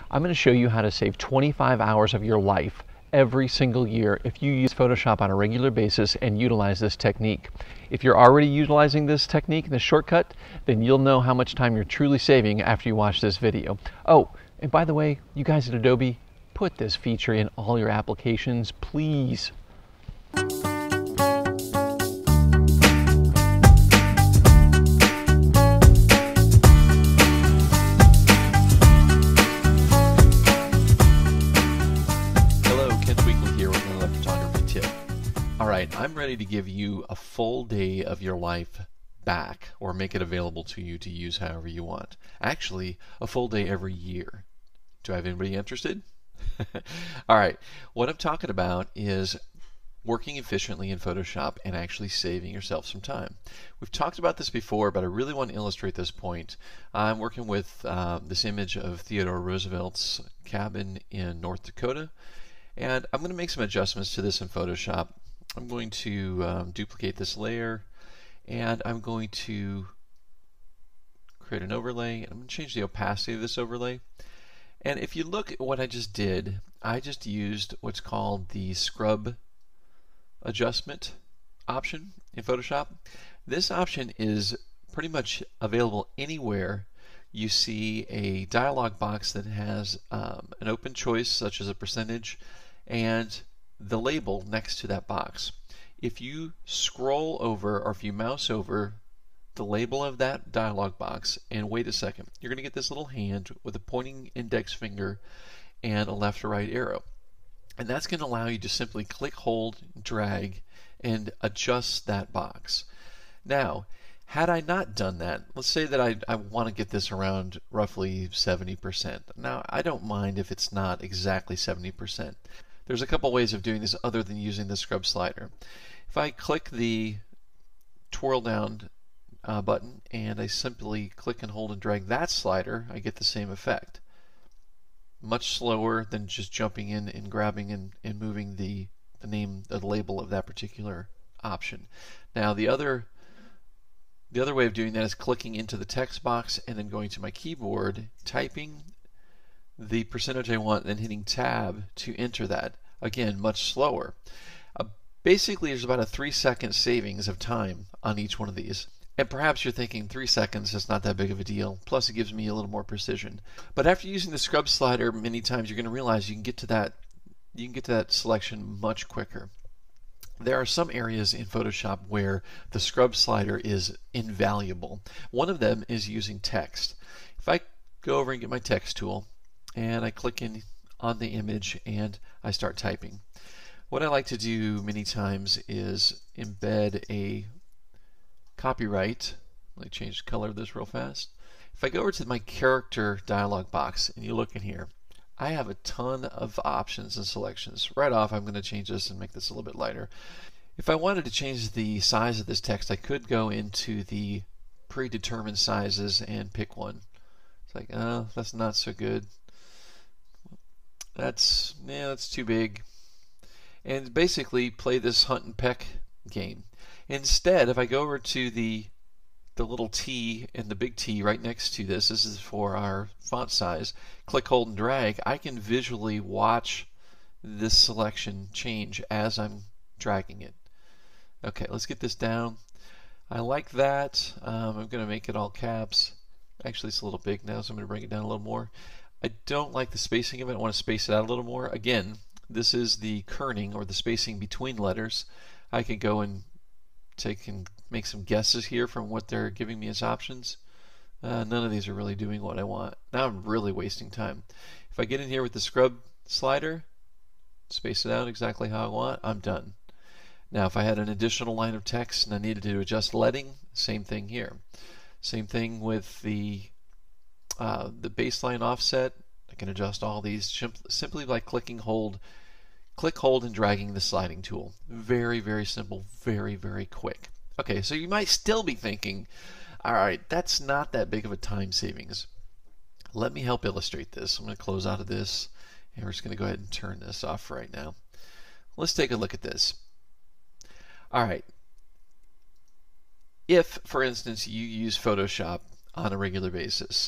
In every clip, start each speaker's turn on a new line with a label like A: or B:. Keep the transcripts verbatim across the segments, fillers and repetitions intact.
A: I'm going to show you how to save twenty-five hours of your life every single year if you use Photoshop on a regular basis and utilize this technique. If you're already utilizing this technique, this shortcut, then you'll know how much time you're truly saving after you watch this video. Oh, and by the way, you guys at Adobe, put this feature in all your applications, please. All right, I'm ready to give you a full day of your life back, or make it available to you to use however you want. Actually, a full day every year. Do I have anybody interested? All right, what I'm talking about is working efficiently in Photoshop and actually saving yourself some time. We've talked about this before, but I really want to illustrate this point. I'm working with uh, this image of Theodore Roosevelt's cabin in North Dakota, and I'm going to make some adjustments to this in Photoshop. I'm going to um, duplicate this layer, and I'm going to create an overlay, and I'm going to change the opacity of this overlay. And if you look at what I just did, I just used what's called the scrub adjustment option in Photoshop. This option is pretty much available anywhere you see a dialog box that has um, an open choice, such as a percentage, and the label next to that box. If you scroll over, or if you mouse over the label of that dialog box and wait a second, you're going to get this little hand with a pointing index finger and a left or right arrow. And that's going to allow you to simply click, hold, drag, and adjust that box. Now, had I not done that, let's say that I, I want to get this around roughly seventy percent. Now, I don't mind if it's not exactly seventy percent. There's a couple ways of doing this other than using the scrub slider. If I click the twirl down uh, button and I simply click and hold and drag that slider, I get the same effect. Much slower than just jumping in and grabbing and, and moving the, the name, the label of that particular option. Now the other the other way of doing that is clicking into the text box and then going to my keyboard, typing the percentage I want, and then hitting tab to enter that. Again, much slower. Uh, basically, there's about a three second savings of time on each one of these. And perhaps you're thinking three seconds is not that big of a deal. Plus, it gives me a little more precision. But after using the scrub slider many times, you're going to realize you can get to that you can get to that selection much quicker. There are some areas in Photoshop where the scrub slider is invaluable. One of them is using text. If I go over and get my text tool, and I click in on the image and I start typing. What I like to do many times is embed a copyright. Let me change the color of this real fast. If I go over to my character dialog box and you look in here, I have a ton of options and selections. Right off, I'm going to change this and make this a little bit lighter. If I wanted to change the size of this text, I could go into the predetermined sizes and pick one. It's like, oh, that's not so good. That's, yeah, that's too big. And basically play this hunt and peck game. Instead, if I go over to the the little T and the big T right next to this, this is for our font size, click, hold, and drag, I can visually watch this selection change as I'm dragging it. Okay, let's get this down. I like that. Um, I'm going to make it all caps. Actually, it's a little big now, so I'm going to bring it down a little more. I don't like the spacing of it. I want to space it out a little more. Again, this is the kerning, or the spacing between letters. I can go and take and make some guesses here from what they're giving me as options. Uh, none of these are really doing what I want. Now I'm really wasting time. If I get in here with the scrub slider, space it out exactly how I want, I'm done. Now if I had an additional line of text and I needed to adjust leading, same thing here. Same thing with the Uh, the baseline offset. I can adjust all these simply by clicking hold, click, hold, and dragging the sliding tool. Very, very simple, very, very quick. Okay, so you might still be thinking, all right, that's not that big of a time savings. Let me help illustrate this. I'm going to close out of this, and we're just going to go ahead and turn this off right now. Let's take a look at this. All right. If, for instance, you use Photoshop on a regular basis,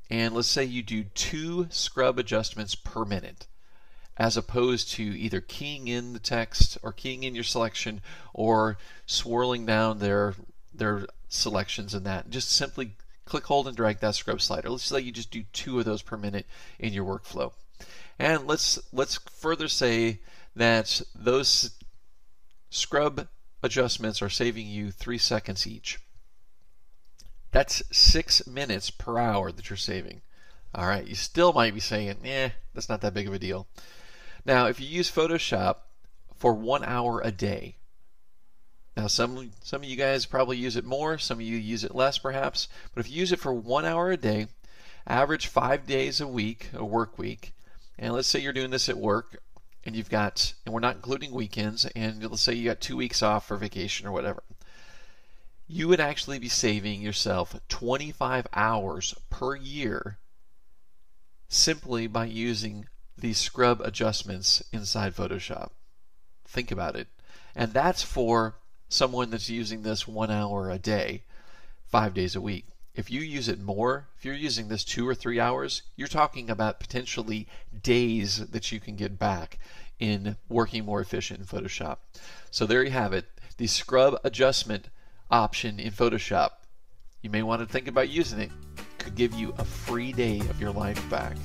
A: and let's say you do two scrub adjustments per minute, as opposed to either keying in the text or keying in your selection or swirling down their their selections and that. Just simply click, hold, and drag that scrub slider. Let's say you just do two of those per minute in your workflow. And let's let's further say that those scrub adjustments are saving you three seconds each. That's six minutes per hour that you're saving. All right, you still might be saying, eh, that's not that big of a deal. Now, if you use Photoshop for one hour a day, now some some of you guys probably use it more, some of you use it less perhaps, but if you use it for one hour a day, average five days a week, a work week, and let's say you're doing this at work, and you've got, and we're not including weekends, and let's say you got two weeks off for vacation or whatever, you would actually be saving yourself twenty-five hours per year simply by using these scrub adjustments inside Photoshop. Think about it. And that's for someone that's using this one hour a day, five days a week. If you use it more, if you're using this two or three hours, you're talking about potentially days that you can get back in working more efficient in Photoshop. So there you have it, the scrub adjustment option in Photoshop. You may want to think about using it. Could give you a free day of your life back.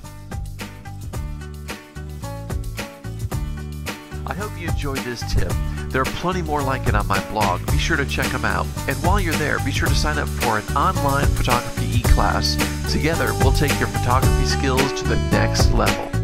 A: I hope you enjoyed this tip. There are plenty more like it on my blog. Be sure to check them out. And while you're there, be sure to sign up for an online photography e-class. Together, we'll take your photography skills to the next level.